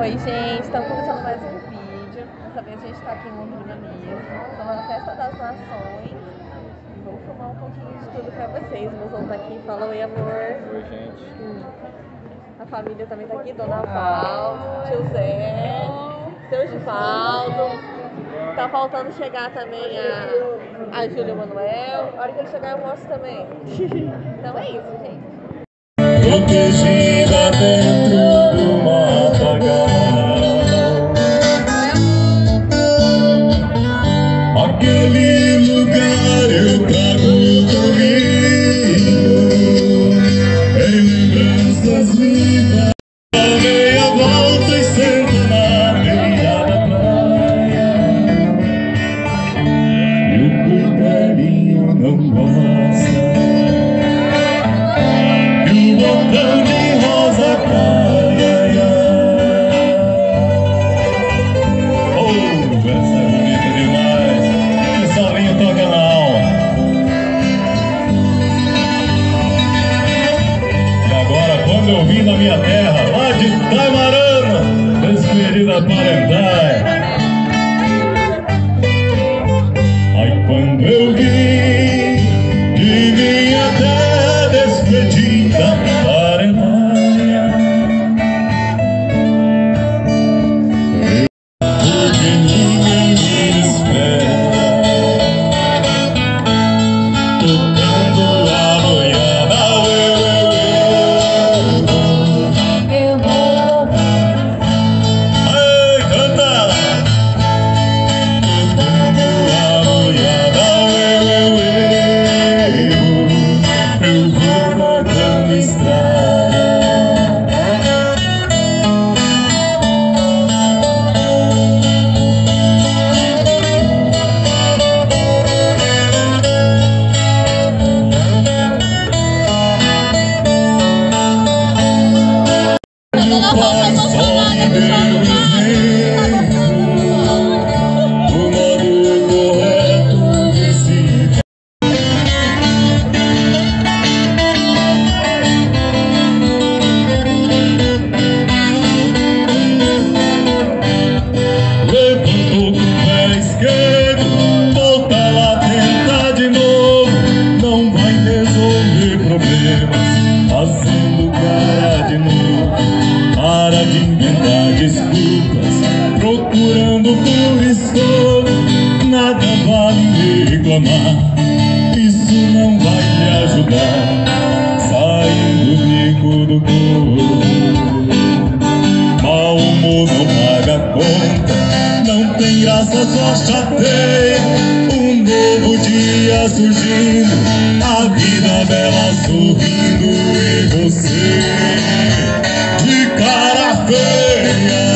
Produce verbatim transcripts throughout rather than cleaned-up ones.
Oi, gente, estamos começando mais um vídeo. Dessa vez a gente está aqui em Londrina mesmo. Estamos na Festa das Nações. E vou filmar um pouquinho de tudo pra vocês. Meus vão tá aqui. Fala oi, amor. Oi, gente. Hum. A família também tá aqui. Dona Val, tio Zé, seu Givaldo. Tá faltando chegar também a, a Júlia Manuel. A hora que ele chegar eu mostro também. Então é isso, gente. Protegida dentro do matagal, aquele lugar eu trago comigo, em lembranças vivas. Dá meia volta e sento na beira da praia, e o cordelinho não gosta que o botão de rosa caia. Oh, essa é bonita demais. Esse solinho toca na alma. E agora, quando eu vim na minha terra, lá de Taimarana, transferida para Andai, aí quando eu vim de minha terra despedida para Andai, porque ninguém me espera, tocando a boiada, eu, eu, eu, eu vou. Ei, canta! Tocando a boiada, eu, eu, eu, eu vou cortando estrada. O pai só me deu exemplo do modo correto de se levantou com o pé esquerdo, volta lá, tenta de novo, não vai resolver problemas fazendo cara de novo. Para de inventar desculpas, procurando por estorvo, nada vale reclamar, isso não vai te ajudar. Saindo do bico do corpo, mau humor não paga conta, não tem graça, só chateia. Um novo dia surgindo, a vida bela sorrindo, e você de cara feia,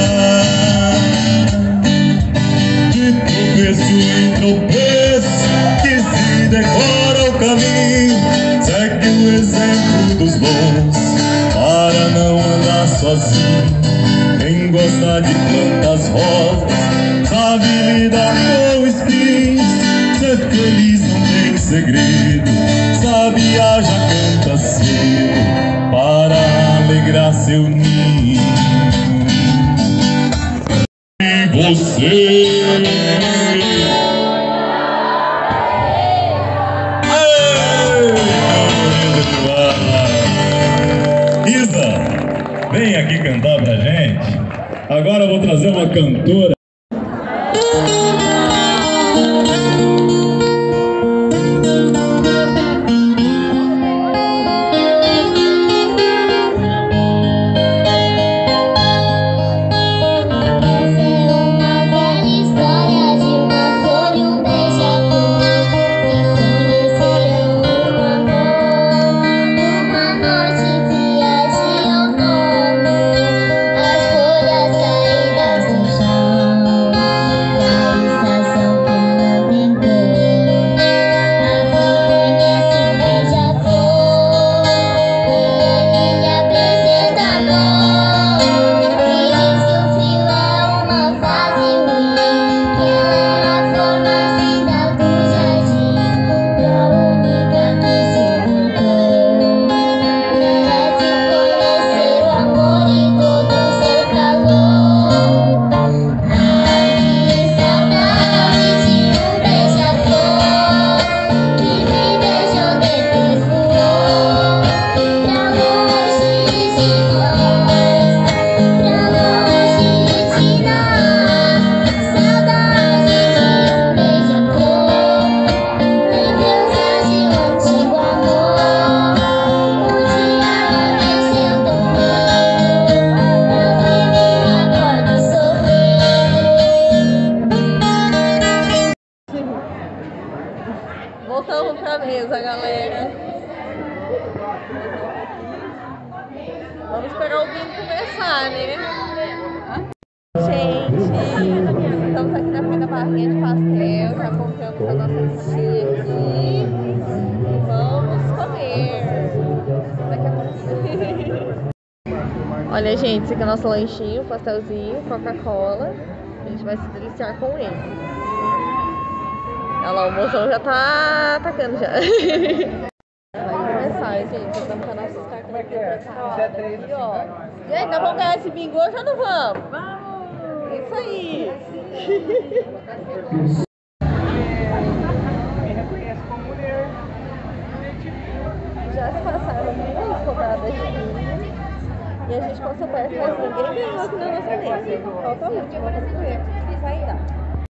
de tropeço em tropeço, que se decora o caminho, segue o exemplo dos bons, para não andar sozinho. Quem gosta de plantas rosas, sabe lidar com espinhos, ser feliz não tem segredo, sabia já canta cedo, para alegrar seu ninho. E você, Isa, vem aqui cantar pra gente. Agora eu vou trazer uma cantora. As folhas caídas no chão. Vamos esperar o vinho começar, né? Gente, estamos aqui na frente da barrinha de pastel, já compramos a nossa tia aqui. Vamos comer. Daqui a pouquinho. Olha, gente, esse aqui é o nosso lanchinho, pastelzinho, Coca-Cola. A gente vai se deliciar com ele. Olha lá, o mozão já tá atacando já. Vai começar, gente. Estamos com a nossa carta aqui preparada. Aqui, ó. Gente, nós vamos ganhar esse bingo hoje ou não vamos? Vamos! Isso aí! Me reconhece como mulher. Já se passaram duas rodadas de bingo. E a gente passou perto, mas ninguém ganhou aqui na nossa mesa. Falta a última, vamos ver o que vai dar.